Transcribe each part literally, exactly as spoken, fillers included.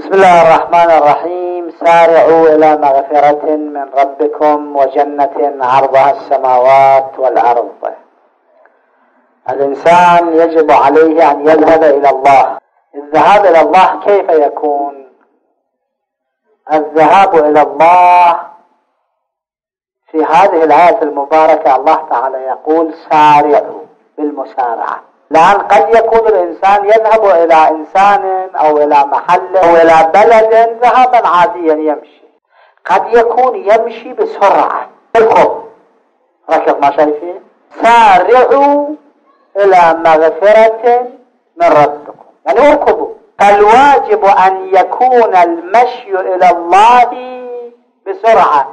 بسم الله الرحمن الرحيم. سارعوا إلى مغفرة من ربكم وجنة عرضها السماوات والأرض. الإنسان يجب عليه أن يذهب إلى الله. الذهاب إلى الله كيف يكون؟ الذهاب إلى الله في هذه الآية المباركة الله تعالى يقول سارعوا بالمسارعة، لأن قد يكون الإنسان يذهب إلى إنسان أو إلى محل أو إلى بلد ذهابا عاديا يمشي، قد يكون يمشي بسرعة. اركض ركض، ما شايفين؟ سارعوا إلى مغفرة من ربكم، يعني اركضوا. فالواجب أن يكون المشي إلى الله بسرعة.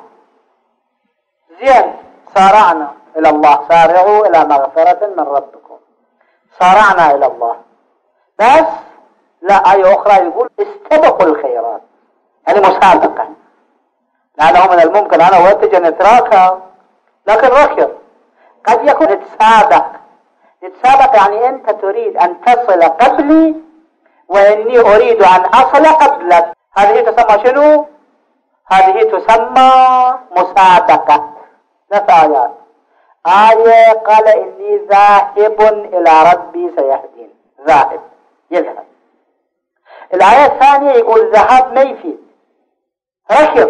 زين، سارعنا إلى الله، سارعوا إلى مغفرة من ربكم، سارعنا إلى الله. بس لا، آية أخرى يقول استبقوا الخيرات، يعني مسابقة، لأنه من الممكن أنا وأنت نتراكب لكن ركض. قد يكون نتسابق. نتسابق يعني أنت تريد أن تصل قبلي وإني أريد أن أصل قبلك. هذه تسمى شنو؟ هذه تسمى مسابقة. ثلاث آيات. آية قال إني ذاهب إلى ربي سيهدين، ذاهب يذهب. الآية الثانية يقول ذهاب ما يفيد، ركض،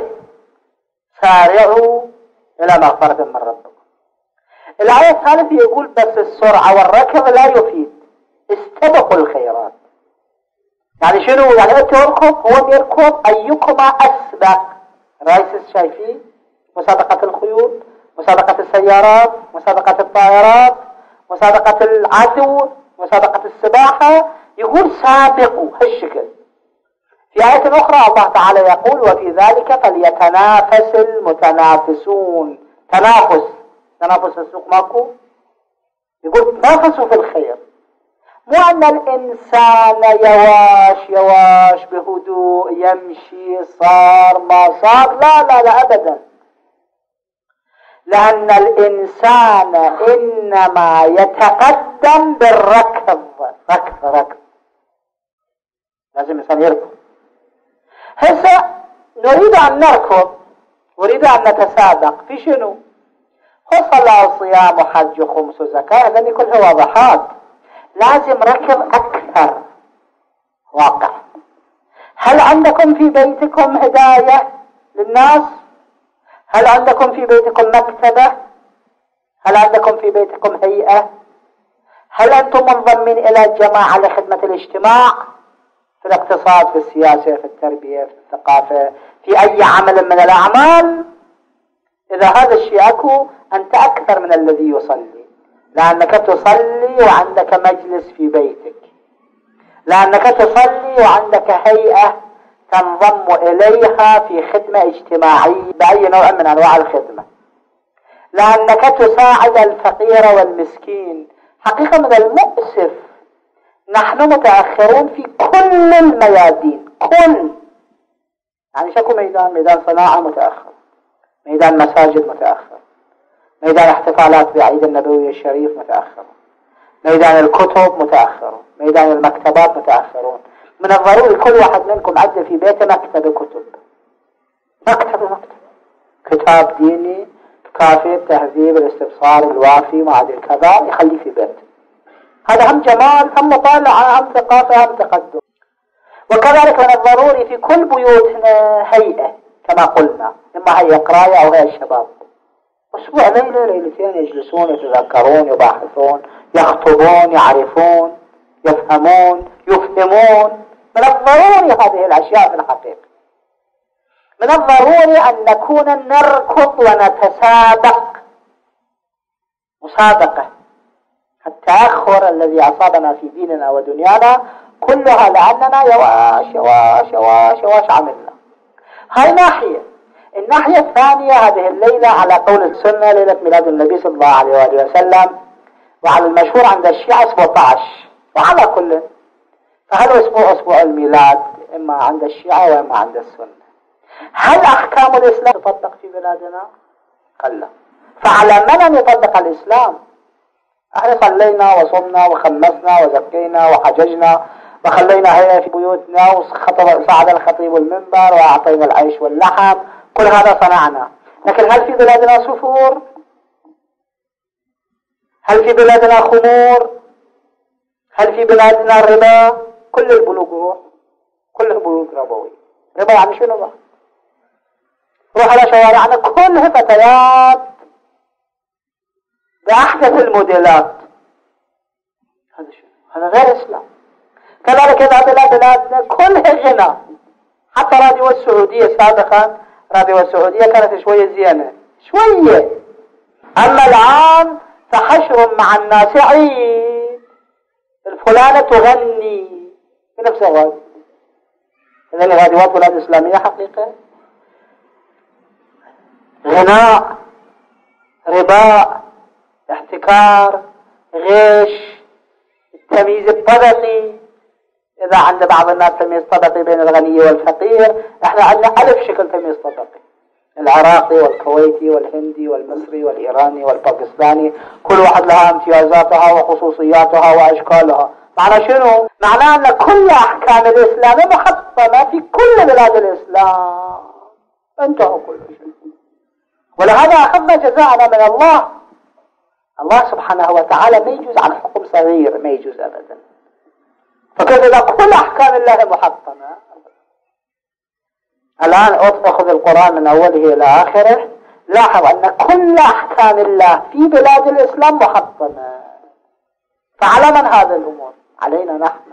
سارعوا إلى مغفرة من ربكم. الآية الثالثة يقول بس السرعة والركض لا يفيد، استبقوا الخيرات. يعني شنو؟ يعني أنت تركض هو يركض، أيكما أسبق. رايسس شايفين؟ مسابقة الخيول، مسابقة السيارات، مسابقة الطائرات، مسابقة العدو، مسابقة السباحة. يقول سابقوا هالشكل. في آية أخرى الله تعالى يقول وفي ذلك فليتنافس المتنافسون. تنافس، تنافس السوق ماكو. يقول تنافسوا في الخير، مو أن الإنسان يواش يواش بهدوء يمشي صار ما صار، لا لا لا أبدا. لأن الإنسان إنما يتقدم بالركض. ركض ركض، لازم الإنسان يركض. هسه نريد أن نركض، نريد أن نتسابق في شنو؟ هو صلاة وصيام وحج وخمس وزكاة، هذني كلها واضحات. لازم ركض أكثر واقع. هل عندكم في بيتكم هداية للناس؟ هل عندكم في بيتكم مكتبة؟ هل عندكم في بيتكم هيئة؟ هل أنتم منضمين إلى جماعة لخدمة الاجتماع في الاقتصاد، في السياسة، في التربية، في الثقافة، في أي عمل من الأعمال؟ إذا هذا الشيء أكو أنت أكثر من الذي يصلي، لأنك تصلي وعندك مجلس في بيتك، لأنك تصلي وعندك هيئة تنضم إليها في خدمة اجتماعية بأي نوع من أنواع الخدمة، لأنك تساعد الفقير والمسكين. حقيقة من المؤسف نحن متأخرون في كل الميادين، كل يعني شكو ميدان، ميدان صناعة متأخر، ميدان مساجد متأخر، ميدان احتفالات بعيد النبوي الشريف متأخر، ميدان الكتب متأخر، ميدان المكتبات متأخرون. من الضروري كل واحد منكم عنده في بيته مكتبة كتب، مكتبة مكتبة كتاب ديني كافي التهذيب الاستبصار الوافي ما عاد كذا يخليه في بيته. هذا هم جمال، هم مطالعة، هم ثقافة، هم تقدم. وكذلك من الضروري في كل بيوتنا هيئة كما قلنا، إما هيئة قراية أو هيئة الشباب. أسبوع ليلة ليلتين يجلسون يتذكرون يباحثون يخطبون يعرفون يفهمون يفهمون. من الضروري هذه الأشياء في الحقيقة. من الضروري أن نكون نركض ونتسابق مسابقة. التأخر الذي أصابنا في ديننا ودنيانا كلها لأننا يواش يواش يواش يواش عملنا. هاي ناحية. الناحية الثانية هذه الليلة على قول السنة ليلة ميلاد النبي صلى الله عليه وآله وسلم، وعلى المشهور عند الشيعة سبعة عشر. وعلى كل فهل أسبوع أسبوع الميلاد إما عند الشيعة وإما عند السنة. هل أحكام الإسلام تطبق في بلادنا؟ قل. فعلى من أن يطبق الإسلام؟ احنا صلينا وصمنا وخمسنا وزكينا وحججنا وخلينا هنا في بيوتنا وخطب صعد الخطيب المنبر وأعطينا العيش واللحم، كل هذا صنعنا. لكن هل في بلادنا سفور؟ هل في بلادنا خمور؟ هل في بلادنا ربا؟ كل البنوك روح، كل البنوك ربوي. ربا يعني شنو بقى؟ روح على شوارعنا كلها فتيات بأحدث الموديلات. هذا شنو؟ هذا غير إسلام. كذلك إذا بلادنا كلها غنى، حتى راديو السعودية سابقا، راديو السعودية كانت شوية زينة شوية، أما الآن فحشر مع الناس عيد، الفلانة تغني في نفس الوقت. إذن الراديوات بلاد إسلامية حقيقة غناء، ربا، احتكار، غش، التمييز الطبقي. إذا عند بعض الناس تمييز طبقي بين الغني والفقير، احنا عندنا ألف شكل تمييز طبقي، العراقي والكويتي والهندي والمصري والإيراني والباكستاني، كل واحد لها امتيازاتها وخصوصياتها وأشكالها. معنى شنو؟ معناه أن كل أحكام الإسلام محطمة في كل بلاد الإسلام، انتهوا كل شيء. ولهذا أخذنا جزاءنا من الله. الله سبحانه وتعالى ما يجوز عن حكم صغير، ما يجوز أبدا. فكيف إذا كل أحكام الله محطمة؟ الآن أخذ القرآن من أوله إلى آخره، لاحظ أن كل أحكام الله في بلاد الإسلام محطمة. فعلى من هذا الأمور؟ علينا نحن.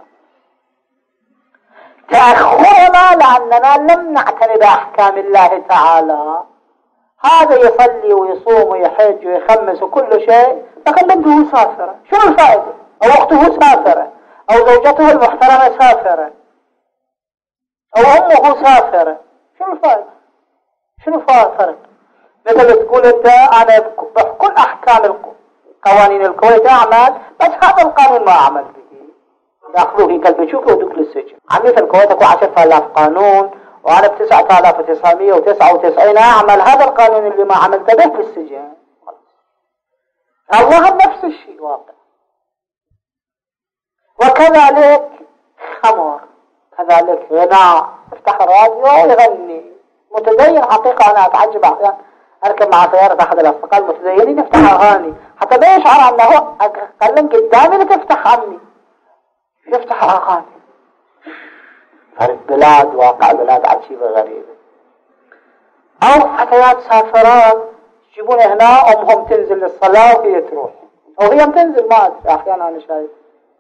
تأخرنا لأننا لم نعتني بأحكام الله تعالى. هذا يصلي ويصوم ويحج ويخمس وكل شيء، لكن بنته سافرة، شنو الفائدة؟ أو أخته سافرة، أو زوجته المحترمة سافرة، أو أمه سافرة، شنو الفائدة؟ شنو الفرق؟ مثل تقول أنت أنا بكل أحكام قوانين الكويت أعمل، بس هذا القانون ما أعمل به، يأخذوه كلب يشوفه ودوك للسجن. عمي في الكويت أكو عشرة آلاف قانون، وأنا بتسعة آلاف وتسعمائة وتسعة وتسعين أعمل هذا القانون اللي ما عملت به في السجن. الله نفس الشيء واقع. وكذلك خمر، كذلك غناء، افتح الراديو يغني، متدين حقيقة. أنا أتعجب أحيانا أركب مع سيارة أحد الأصدقاء المتدينين يفتح أغاني حتى ما يشعر أنه أتكلم قدامي لتفتح عني، يفتح أغاني. فالبلاد واقع بلاد عجيبة غريبة. أو فتيات سافرات يجيبون هنا أمهم تنزل للصلاة وهي تروح، أو هي تنزل ما أدري، أحيانا أنا شايف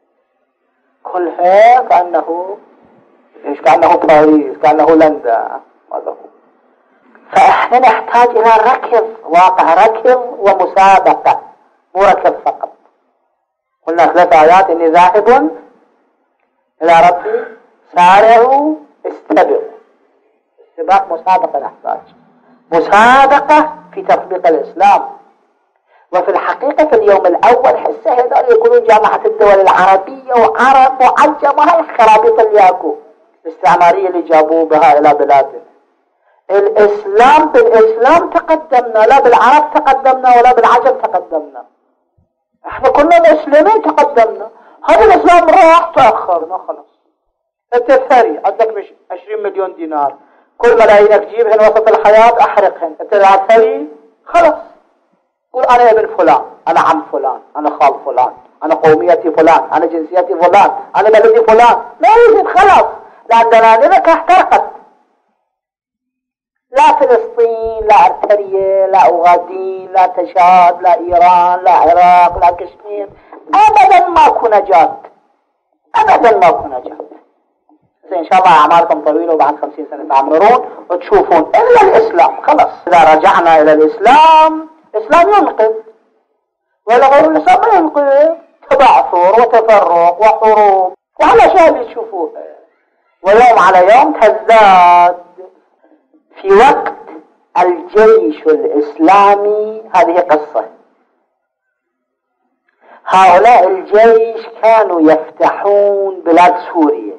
كلها كأنه إيش، كأنه باريس، كأنه لندن. هذا هو. فإحنا نحتاج إلى ركض، واقع ركض ومسابقة، مو ركض فقط. قلنا ثلاث آيات: إني ذاهب إلى ربي، سارعوا، استبقوا. استباق مسابقة، نحتاج مسابقة في تطبيق الإسلام. وفي الحقيقة في اليوم الأول حسه هذول يقولون جامعة الدول العربية وعرب وعجم، وهاي الخرابيط اللي ياكو الاستعمارية اللي جابوه بها إلى بلادنا. الإسلام بالإسلام تقدمنا، لا بالعرب تقدمنا ولا بالعجم تقدمنا. احنا كنا مسلمين تقدمنا، هذا الإسلام راح تأخرنا خلاص. انت ثري عندك مش عشرين مليون دينار، كل ملايينك جيبهن وسط الحياة احرقهن، انت لا ثري خلاص. قول أنا ابن فلان، أنا عم فلان، أنا خال فلان، أنا قوميتي فلان، أنا جنسيتي فلان، أنا بلدي فلان. ما يوجد خلاص، لأن دنانيرك احترقت. لا فلسطين، لا أرتريا، لا أوغادين، لا تشاد، لا إيران، لا عراق، لا كشمير، أبدا ماكو نجاة، أبدا ماكو نجاة. إن شاء الله أعماركم طويلة وبعد خمسين سنة تعمرون وتشوفون إلا الإسلام خلاص. إذا رجعنا إلى الإسلام، الإسلام ينقذ، ولا غير الإسلام ما ينقذ. تبعثر وتفرق وحروب وعلى شيء اللي تشوفوها، ويوم على يوم تزداد. في وقت الجيش الإسلامي هذه قصة. هؤلاء الجيش كانوا يفتحون بلاد سوريا،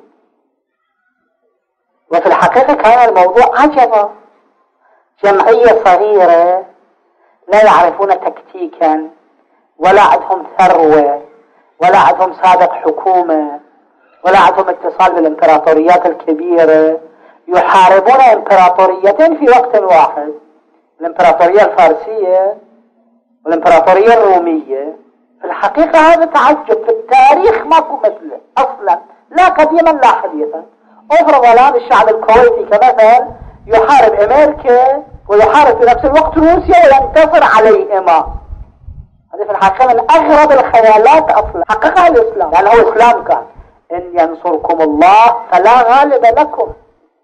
وفي الحقيقة كان الموضوع عجبا. جمعية صغيرة لا يعرفون تكتيكا، ولا عندهم ثروة، ولا عندهم سابق حكومة، ولا عندهم اتصال بالامبراطوريات الكبيرة، يحاربون امبراطوريتين في وقت واحد، الامبراطورية الفارسية والامبراطورية الرومية. في الحقيقة هذا تعجب، في التاريخ ماكو مثله اصلا، لا قديما لا حديثا. افرض الان الشعب الكويتي كمثل يحارب امريكا ويحارب في نفس الوقت روسيا وينتصر عليهما، هذه في الحقيقة من اغرب الخيالات اصلا حققها الاسلام، لانه هو اسلام كان ان ينصركم الله فلا غالب لكم.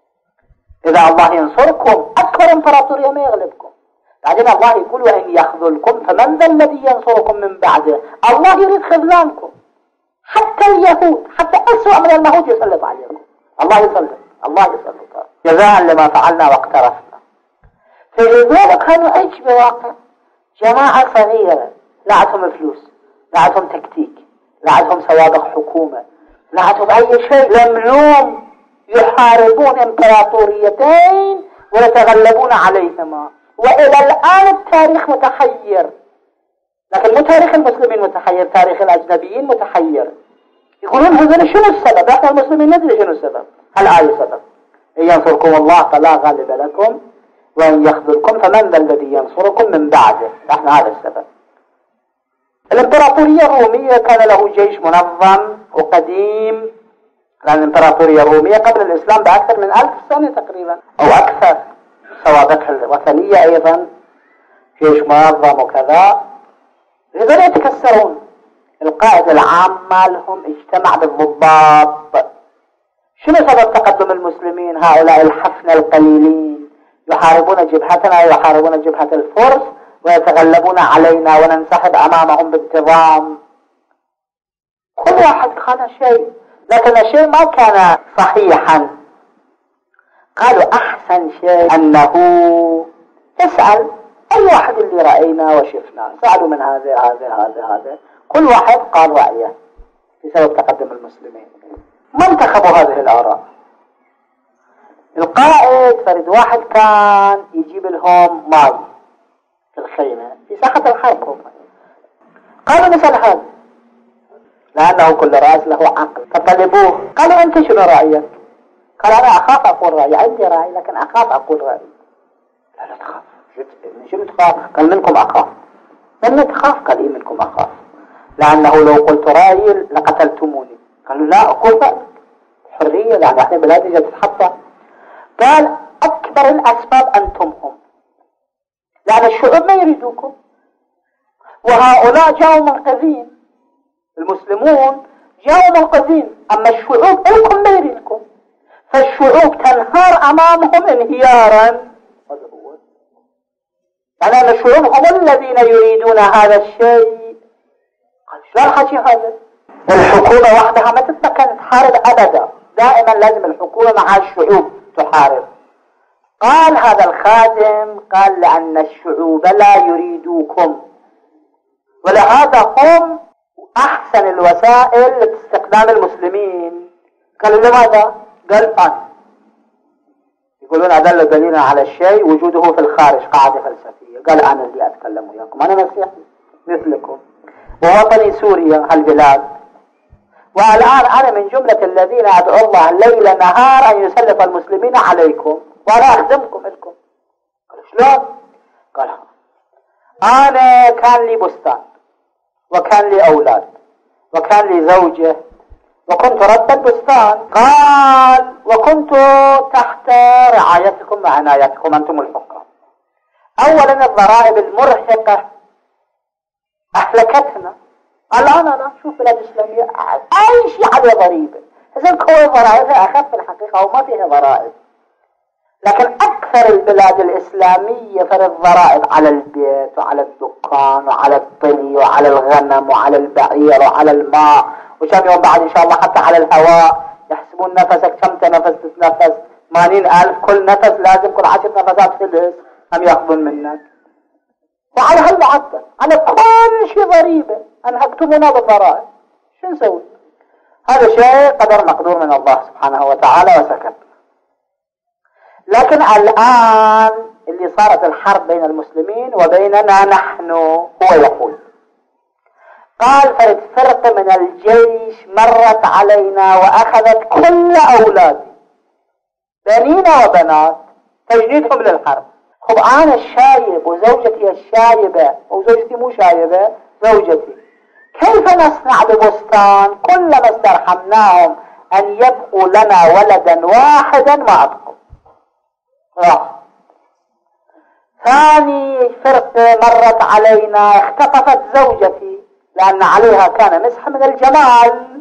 اذا الله ينصركم اكبر امبراطورية ما يغلبكم. بعدين الله يقول وان يخذلكم فمن ذا الذي ينصركم من بعده. الله يريد خذلانكم، حتى اليهود، حتى اسوأ من اليهود يسلط عليكم، الله يسلط، الله يسلط جزاء لما فعلنا واقترفنا. فلذلك كانوا عيش بواقع جماعة صغيرة، لا عندهم فلوس، لا عندهم تكتيك، لا عندهم سوابق حكومة، لا عندهم اي شيء، لملوم يحاربون امبراطوريتين ويتغلبون عليهما. والى الان التاريخ متحير، لكن مو تاريخ المسلمين متحير، تاريخ الاجنبيين متحير. يقولون هذول شنو السبب؟ احنا المسلمين ندري شنو السبب. الآية سبب ان ينصركم الله فلا غالب لكم وان يخذلكم فمن ذا الذي ينصركم من بعده. احنا هذا السبب. الامبراطورية الرومية كان له جيش منظم وقديم، لأن الامبراطورية الرومية قبل الإسلام بأكثر من ألف سنة تقريبا أو أكثر، سوابقها الوثنية أيضا، جيش منظم وكذا. هذول يتكسرون. القائد العام مالهم اجتمع بالضباط. شنو سبب تقدم المسلمين؟ هؤلاء الحفنة القليلين يحاربون جبهتنا، يحاربون جبهة الفرس ويتغلبون علينا وننسحب أمامهم بانتظام. كل واحد قال شيء، لكن الشيء ما كان صحيحا. قالوا أحسن شيء أنه اسأل أي واحد اللي رأينا وشفنا، سألوا من هذا هذا هذا هذا، كل واحد قال رأيه بسبب تقدم المسلمين. ما انتخبوا هذه الآراء. القائد فرد واحد كان يجيب لهم ماء في الخيمة في ساحة الحرب، قالوا مثل هذا لأنه كل رأس له عقل، فطلبوه قالوا أنت شنو رأيك؟ قال أنا أخاف أقول رأيي، عندي رأي لكن أخاف أقول رأيي. لا لا تخاف، من شنو تخاف؟ قال منكم أخاف. من تخاف؟ قال إيه منكم أخاف، لأنه لو قلت رأيي لقتلتموني. قالوا لا أقول رأيك، حرية، لأن احنا بلادنا تتحطم. قال أكبر الأسباب أنتم هم، لأن الشعوب ما يريدوكم، وهؤلاء جاءوا منقذين، المسلمون جاءوا منقذين، أما الشعوب لكم ما يريدكم، فالشعوب تنهار أمامهم انهيارا. لأن الشعوب هم الذين يريدون هذا الشيء. قال شو الحكي هذا؟ الحكومة وحدها ما تتمكن تحارب أبدا، دائما لازم الحكومة مع الشعوب تحارب. قال هذا الخادم، قال لأن الشعوب لا يريدوكم، ولهذا هم أحسن الوسائل لاستخدام المسلمين. قالوا لماذا؟ قال أنا يقولون أدل دليل على الشيء وجوده في الخارج، قاعدة فلسفية. قال أنا اللي أتكلم وياكم، أنا مسيحي مثلكم، ووطني سوريا هالبلاد، والآن أنا من جملة الذين أدعو الله ليل نهار أن يسلط المسلمين عليكم وأنا أخدمكم لكم. قال شلون؟ قال أنا كان لي بستان وكان لي أولاد وكان لي زوجة وكنت رب البستان. قال وكنت تحت رعايتكم وعنايتكم أنتم الحكام. أولا الضرائب المرهقة أهلكتنا. الآن أنا أشوف بلاد إسلامية أي شيء عليه ضريبة، إذا الكويت ضرائبها أخف في الحقيقة وما فيها ضرائب، لكن أكثر البلاد الإسلامية فرض ضرائب على البيت وعلى الدكان وعلى الطلي وعلى الغنم وعلى البعير وعلى الماء، وكم يوم بعد إن شاء الله حتى على الهواء. يحسبون نفسك كم تنفس تتنفس، ثمانين ألف كل نفس، لازم كل عشر نفسات فلس هم يأخذون منك. وعلى هالمعدل على كل شيء ضريبة، أنهكتمونا بالضرائب، شو نسوي؟ هذا شيء قدر مقدور من الله سبحانه وتعالى وسكت. لكن الآن اللي صارت الحرب بين المسلمين وبيننا نحن، هو يقول قال فرد فرقة من الجيش مرت علينا وأخذت كل أولادي بنين وبنات تجنيدهم للحرب. خب أنا الشايب وزوجتي الشايبة وزوجتي مو شايبة زوجتي، كيف نصنع ببستان كلما استرحمناهم أن يبقوا لنا ولدا واحدا ما أبقوا؟ راح. ثاني فرقة مرت علينا اختطفت زوجتي لأن عليها كان مسح من الجمال،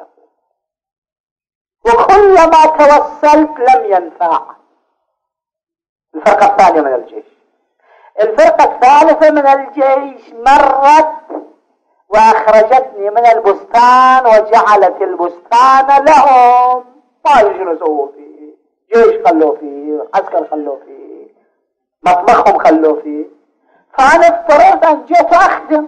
وكلما توسلت لم ينفع. الفرقة الثانية من الجيش. الفرقة الثالثة من الجيش مرت وأخرجتني من البستان وجعلت البستان لهم، ما يجوا يسووا فيه، جيش خلوا فيه، عسكر خلوا فيه، مطبخهم خلوا فيه. فأنا اضطريت أن جيت أخدم.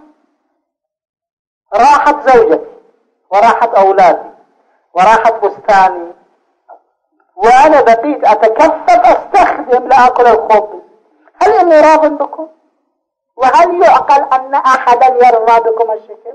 راحت زوجتي وراحت أولادي وراحت بستاني، وأنا بقيت أتكفف أستخدم لأكل الخبز. هل إني راض بكم؟ وهل يعقل أن أحدا يرضى بكم الشكل؟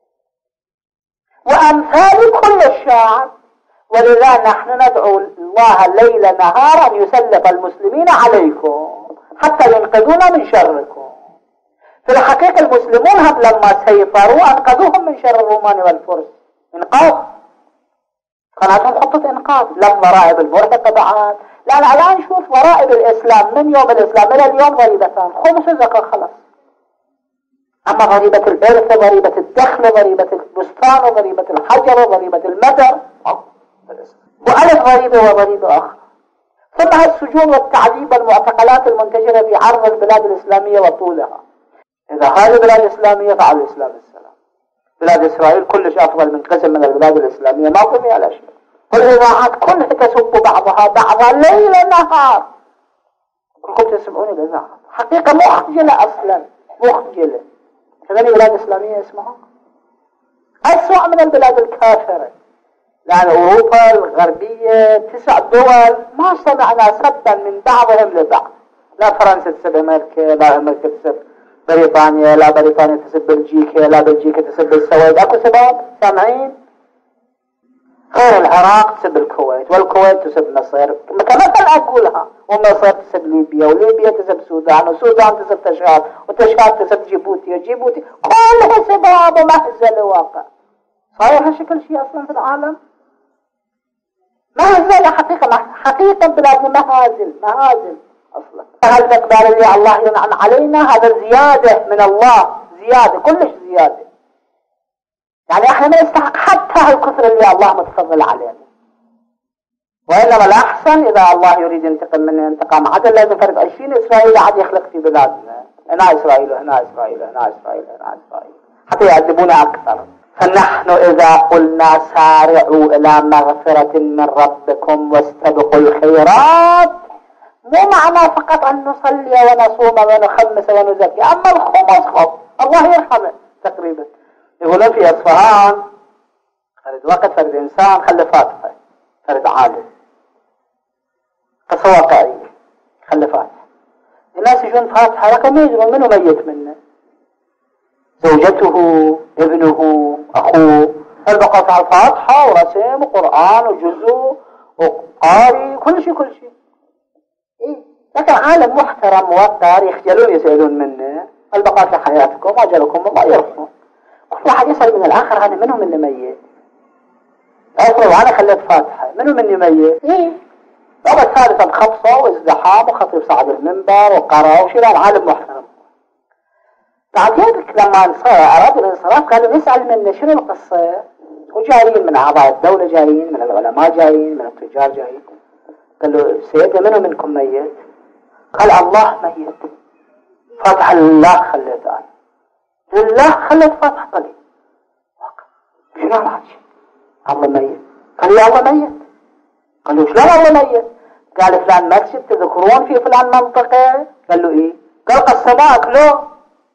وأمثال كل الشعب. ولذا نحن ندعو الله ليل نهار أن يسلط المسلمين عليكم حتى ينقذونا من شركم. في الحقيقة المسلمون هم لما سيطروا أنقذوهم من شر الرومان والفرس. إنقاذ، كانت خطة إنقاذ. لم ضرائب المرتفعة بعد، لأن الآن شوف ضرائب الإسلام من يوم الإسلام إلى اليوم ضريبتان، خمس وزكاة خلاص. أما ضريبة الإرث وضريبة الدخل وضريبة البستان وضريبة الحجر وضريبة المدر وألف ضريبة وضريبة أخرى. ثم السجون والتعذيب والمعتقلات المنتشرة في عرض البلاد الإسلامية وطولها. إذا هذه بلاد إسلامية فعلى الإسلام السلام. بلاد إسرائيل كلش أفضل من قسم من البلاد الإسلامية، ما في فيها الأشياء. والإذاعات كلها تسب بعضها بعضا ليل نهار. كلكم تسمعون الإذاعات، حقيقة مخجلة أصلا، مخجلة. هذه بلاد إسلامية اسمها أسوأ من البلاد الكافرة. لأن أوروبا الغربية تسع دول ما سمعنا سبا من بعضهم لبعض. لا فرنسا تسب أمريكا، لا أمريكا تسب بريطانيا، لا بريطانيا تسب بلجيكا، لا بلجيكا تسب السويد. أكو سبب سامعين؟ غير العراق تسب الكويت، والكويت تسب مصر كمثل أقولها، ومصر تسب ليبيا، وليبيا تسب السودان، والسودان تسب تشاد، وتشاد تسب جيبوتي، وجيبوتي كلها سباب ومهزلة واقع. صاير هالشكل شيء أصلا في العالم؟ مهزلة حقيقة، حقيقة بلادنا مهازل مهازل أصلا. هذا المقدار اللي الله ينعم علينا هذا زيادة من الله، زيادة كلش زيادة. يعني احنا ما نستحق حتى هالكثر اللي الله متفضل علينا. وإنما الأحسن إذا الله يريد ينتقم منا انتقام عدل لازم فرد عشرين إسرائيل عاد يخلق في بلادنا، هنا إسرائيل وهنا إسرائيل وهنا إسرائيل وهنا إسرائيل حتى يعذبونا أكثر. فنحن إذا قلنا سارعوا إلى مغفرة من ربكم واستبقوا الخيرات، مو معنى فقط أن نصلي ونصوم ونخمس ونزكي. أما الخمس خب الله يرحمه تقريبا. يقولون في أصفهان فرد وقت فرد إنسان خلي فاتحة، فرد عالم قصة واقعية خلي فاتحة. الناس يجون فاتحة لكن ما يدرون منه ميت منه، زوجته، ابنه، أخوه. البقى على الفاتحة ورسم وقرآن وجزء وقاري كل شيء كل شيء. إيه؟ لكن عالم محترم موقر يخجلون يسألون منه البقاء في حياتكم وأجلكم الله يرحمه. كل واحد يسأل من الآخر هذا منهم اللي ميت. أفرض أنا خليت فاتحة منهم اللي ميت. إيه؟ طبعا ثالثا خبصة وازدحام وخطيب صعد المنبر وقرأ وشيلان عالم محترم. بعد ذلك لما أرادوا الانصراف قالوا نسأل منه شنو القصة، وجايين من أعضاء الدولة، جايين من العلماء، جايين من التجار، جايين. قال له سيدنا منهم منكم ميت؟ قال الله ميت. فاتحة لله خليت آية، لله خليت فاتحة قليل. شنو الحاجة؟ الله ميت. قال يا الله ميت. قالوا شلون الله ميت؟ قال فلان مسجد تذكرون في فلان منطقة؟ قال له إيه؟ قال قسموا أكله.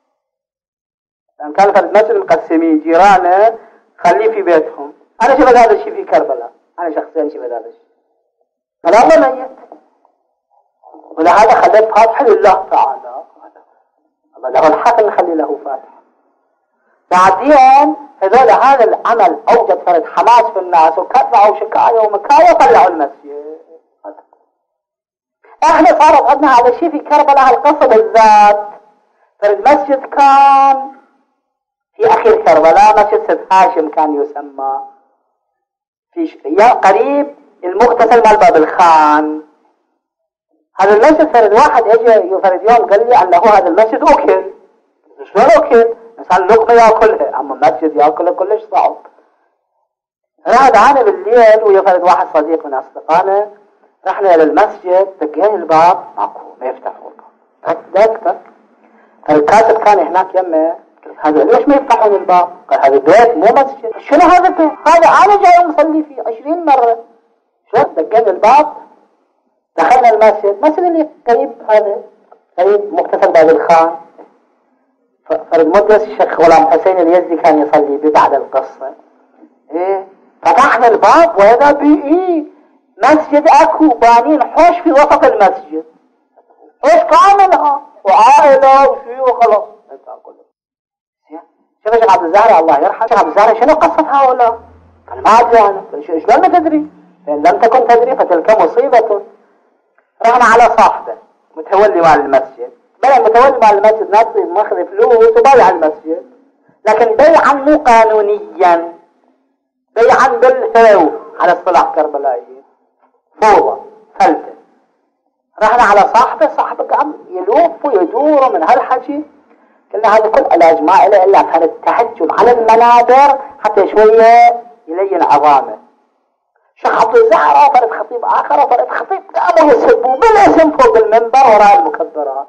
كان فرد مسجد مقسمين جيرانه خليه في بيتهم. أنا شفت هذا الشيء في كربلاء، أنا شخصيا شفت هذا الشيء. قال الله ميت. ولهذا خليت فاتحة لله تعالى، الله له الحق نخلي له فاتحة. بعدين هذول هذا العمل اوجد فرد حماس في الناس وكتبوا شكاية ومكاية وطلعوا المسجد. احنا صارت عندنا هذا الشيء في كربلاء القصة بالذات. فرد مسجد كان في اخير كربلاء مسجد سيد هاشم كان يسمى في يا قريب المغتسل مال باب الخان. هذا المسجد فرد واحد اجى فرد يوم قال لي انه هذا المسجد اكل. شلون اكل؟ انسان لقمه ياكلها، اما مسجد ياكلها كلش صعب. هذا انا بالليل ويا فرد واحد صديق من اصدقائنا رحنا الى المسجد، دقينا الباب ماكو ما يفتحوا الباب. دقت فالكاتب كان هناك يمه، قلت هذا ليش ما يفتحون الباب؟ قال هذا بيت مو مسجد. شنو هذا البيت؟ هذا انا جاي مصلي فيه عشرين مره. شلون؟ دقينا الباب دخلنا المسجد، مسجد اللي قريب هذا قريب مغتسل باب الخان. فرد مدرس الشيخ غلام حسين اليزدي كان يصلي به بعد القصة. ايه فتحنا الباب وهذا بي ايه مسجد اكو بانين حوش في وسط المسجد، حوش كاملها وعائلة وشيء وخلاص. شوف الشيخ عبد الزهري الله يرحمه، الشيخ عبد الزهري شنو قصة هؤلاء؟ قال ما ادري انا. شلون ما تدري؟ لان لم تكن تدري فتلك مصيبة. رحنا على صاحبه متولي مال المسجد، بلا متولي مال المسجد ناطي ماخذ فلوس وبايع المسجد، لكن بيعا مو قانونيا، بيعا بالهو على اصطلاح كربلائيين، فوضى فلتة. رحنا على صاحبه، صاحبه قام يلوف ويدور من هالحكي. قلنا هذا كل علاج ما إله الا فرد التهجم على المنابر حتى شويه يلين عظامه. شيخ عبد الزهري فرد خطيب اخر وفرد خطيب قاموا يسبوا بالاسم فوق المنبر وراء المكبرات.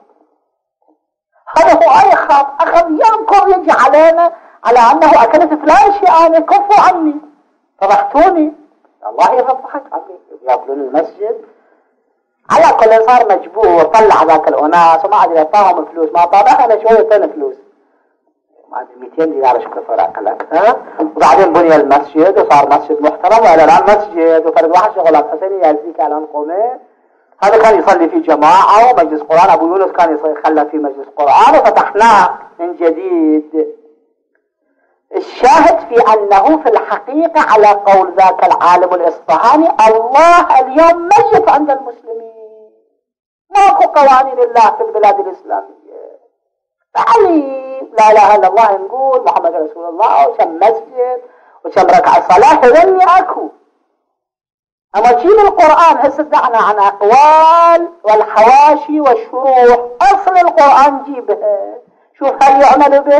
هذا هو اي خاط اخذ ينكر يجي علينا على انه اكلت فلان شيء انا كفوا عني فضحتوني. الله يفضحك عني ياكلون المسجد. على كل صار مجبور طلع ذاك الاناس وما ادري اعطاهم فلوس ما طابع انا شويه طين فلوس ما ادري مئتين دينار شكل فرق لك. وبعدين بني المسجد وصار مسجد محترم والى الان مسجد. وفرد واحد شغل حسين يزيك على قومه هذا كان يصلي في جماعة ومجلس قرآن. أبو يونس كان يخلى في مجلس قرآن وفتحناه من جديد. الشاهد في أنه في الحقيقة على قول ذاك العالم الإصفهاني الله اليوم ميت عند المسلمين، ماكو قوانين الله في البلاد الإسلامية. تعليم لا إله إلا الله نقول محمد رسول الله وشم مسجد وشم ركعة صلاة هذني أكو. أما جيب القرآن هسه دعنا عن أقوال والحواشي والشروح. أصل القرآن جيبها شوف هل يعمل به.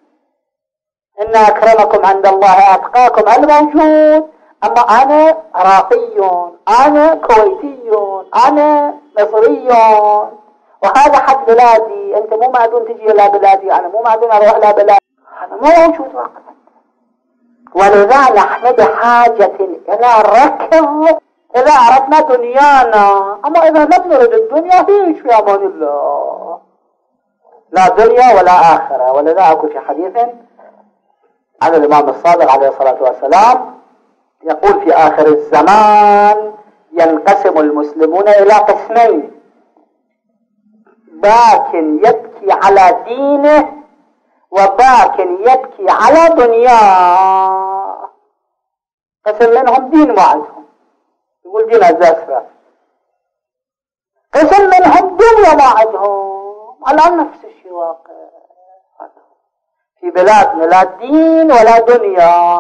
إن أكرمكم عند الله أتقاكم الموجود. أما أنا عراقي، أنا كويتي، أنا مصري، وهذا حد بلادي. أنت مو معدون تجي إلى بلادي، أنا مو معدون أروح إلى بلادي، هذا مو موجود وقت. ولذا نحن بحاجة إلى ركض إذا أردنا دنيانا. أما إذا لم نرد الدنيا هيش في أمان الله، لا دنيا ولا آخرة. ولذا أكو في حديث عن الإمام الصادق عليه الصلاة والسلام يقول في آخر الزمان ينقسم المسلمون إلى قسمين: باك يبكي على دينه وباك يبكي على دنياه. قسم منهم دين ما عندهم، يقول دين الزفرة. قسم منهم دنيا ما عندهم، على نفس الشيء واقع في بلادنا، لا دين ولا دنيا.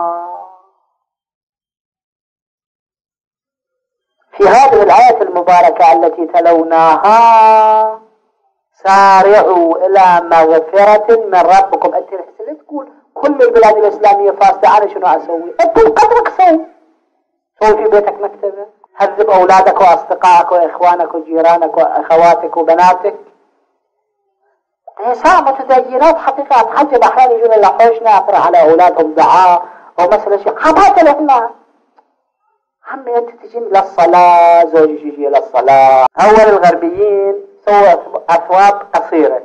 في هذه الآية المباركة التي تلوناها سارعوا إلى مغفرة من ربكم. أنت لا تقول كل البلاد الإسلامية فاسدة، أنا شنو أسوي؟ أنت بقدرك سوي. سوي في بيتك مكتبة، هذب أولادك وأصدقائك وإخوانك وجيرانك وأخواتك وبناتك. نساء متدينات حقيقة أتحجب أحيانا يجون إلى حوشنا أقرأ على أولادهم دعاء أو مثلا شيء حبات لهنا. عمي أنت تجين إلى الصلاة، زوجي يجي إلى الصلاة. أول الغربيين سووا أثواب قصيرة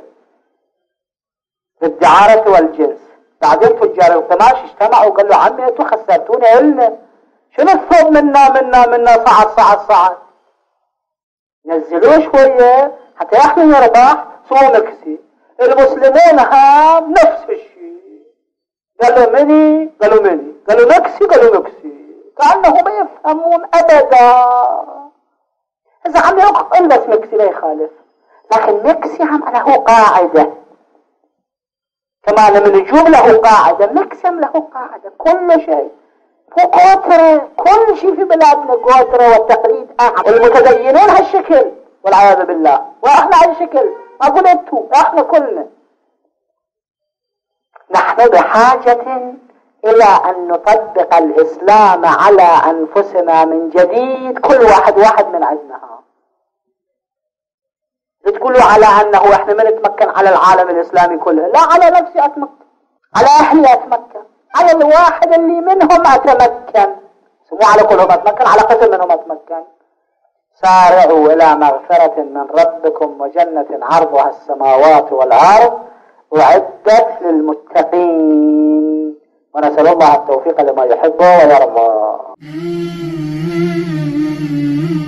للدعارة والجنس. بعدين تجار القماش اجتمعوا وقالوا عمي أنتوا خسرتونا إلنا، شنو الثوب منا منا منا صعد صعد صعد. نزلوه شوية حتى يحمل رباح سووا مكسي. المسلمون هم نفس الشيء، قالوا مني قالوا مني قالوا نكسي قالوا نكسي، كأنهم ما يفهمون أبدا. إذا عم يقول بس مكسي لا يخالف، لكن مكسي عم له قاعدة، كمان من النجوم له قاعدة، مكسم له قاعدة. كل شيء قوترة، كل شيء في بلادنا قوترة والتقليد أعم، والمتدينون هالشكل والعياذ بالله، وإحنا هالشكل. ما قلتوا إحنا كلنا نحن بحاجة إلى أن نطبق الإسلام على أنفسنا من جديد، كل واحد واحد من عندنا. تقولوا على أنه إحنا ما نتمكن على العالم الإسلامي كله، لا، على نفسي أتمكن، على أهلي أتمكن، على الواحد اللي منهم أتمكن، مو على كلهم أتمكن، على قسم منهم أتمكن. سارعوا إلى مغفرة من ربكم وجنة عرضها السماوات والأرض أعدت للمتقين، ونسأل الله التوفيق لما يحبه ويرضى.